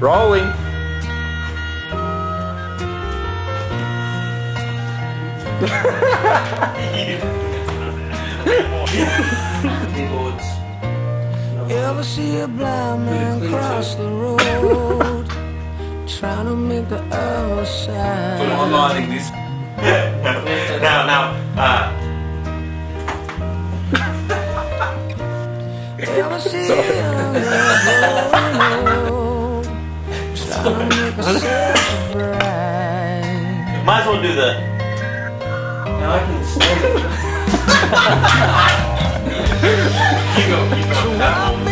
Rolling. Ever see a blind man cross the road, trying to make the other side? Put online this. Now. Ever see a road, trying to make herself bright? Might as well do the. Now I can stand it. You go. So